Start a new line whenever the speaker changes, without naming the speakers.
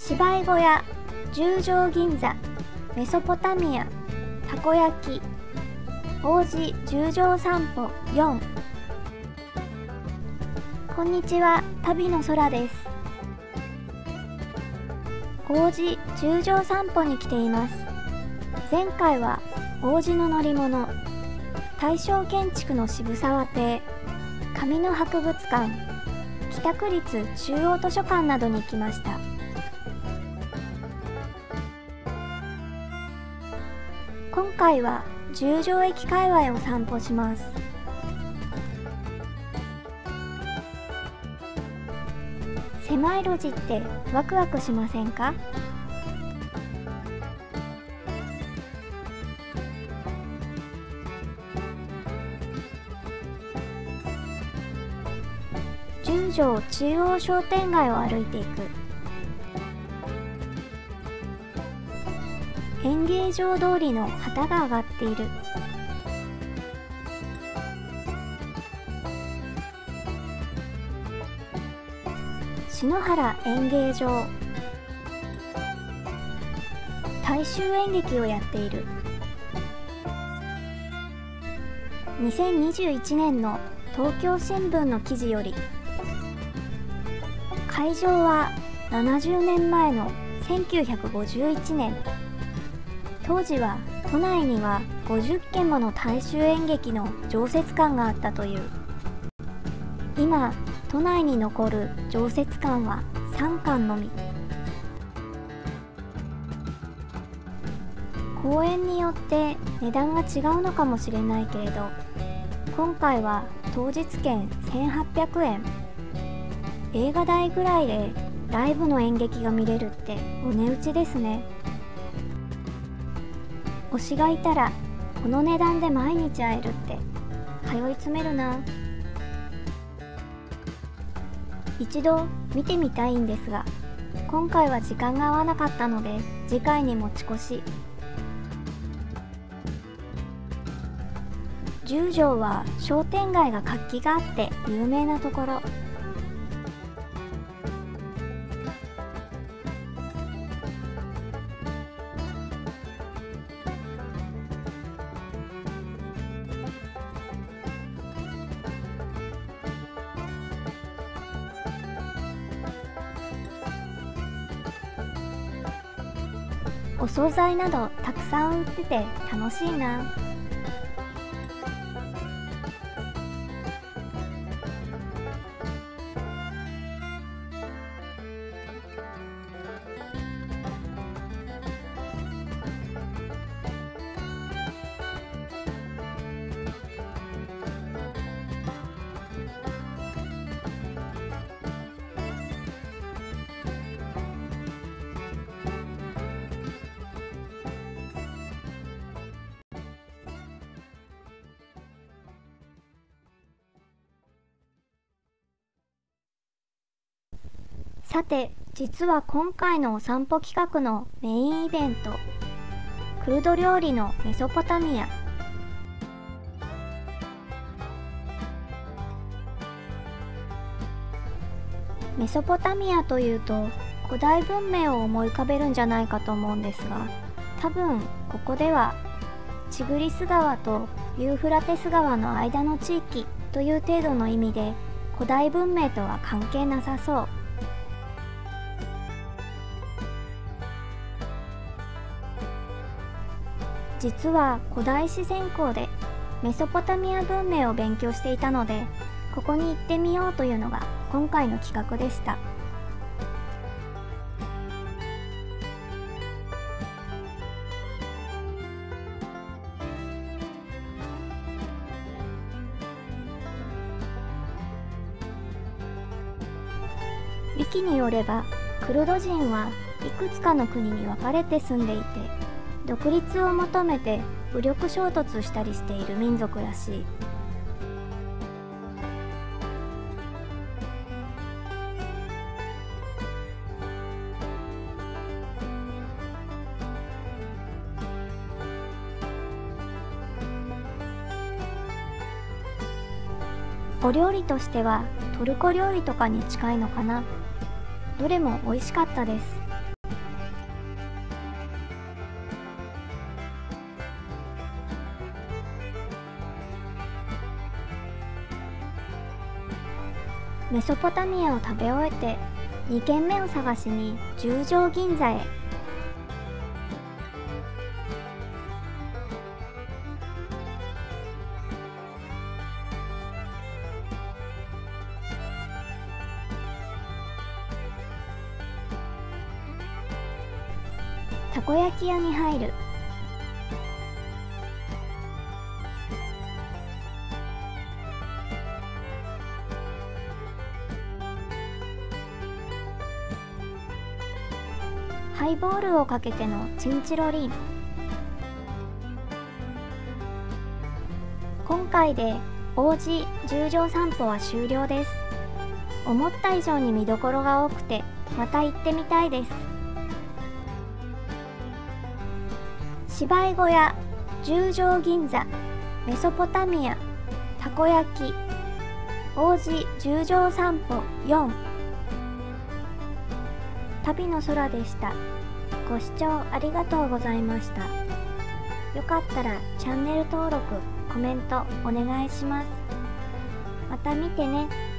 芝居小屋、十条銀座、メソポタミア、たこ焼き、王子十条散歩4。こんにちは、旅の空です。王子十条散歩に来ています。前回は王子の乗り物、大正建築の渋沢邸、上野博物館、北区立中央図書館などに行きました。今回は十条駅界隈を散歩します。狭い路地ってワクワクしませんか？十条中央商店街を歩いていく。演芸場通りの旗が上がっている。篠原演芸場、大衆演劇をやっている。2021年の東京新聞の記事より、会場は70年前の1951年。当時は都内には50軒もの大衆演劇の常設館があったという。今都内に残る常設館は3館のみ。公演によって値段が違うのかもしれないけれど、今回は当日券1800円。映画代ぐらいでライブの演劇が見れるってお値打ちですね。推しがいたらこの値段で毎日会えるって通い詰めるな。一度見てみたいんですが、今回は時間が合わなかったので次回に持ち越し。十条は商店街が活気があって有名なところ。お惣菜などたくさん売ってて楽しいな。さて、実は今回のお散歩企画のメインイベント、クルド料理のメソポタミア。メソポタミアというと古代文明を思い浮かべるんじゃないかと思うんですが、多分ここではチグリス川とユーフラテス川の間の地域という程度の意味で、古代文明とは関係なさそう。実は古代史専攻でメソポタミア文明を勉強していたので、ここに行ってみようというのが今回の企画でした。ウィキによれば、クルド人はいくつかの国に分かれて住んでいて、独立を求めて武力衝突したりしている民族らしい。お料理としてはトルコ料理とかに近いのかな。どれも美味しかったです。 メソポタミアを食べ終えて2軒目を探しに十条銀座へ。たこ焼き屋に入る。ハイボールをかけてのチンチロリン。今回で王子十条散歩は終了です。思った以上に見どころが多くてまた行ってみたいです。芝居小屋、十条銀座、メソポタミア、たこ焼き、王子十条散歩4。旅の空でした。ご視聴ありがとうございました。よかったらチャンネル登録、コメントお願いします。また見てね。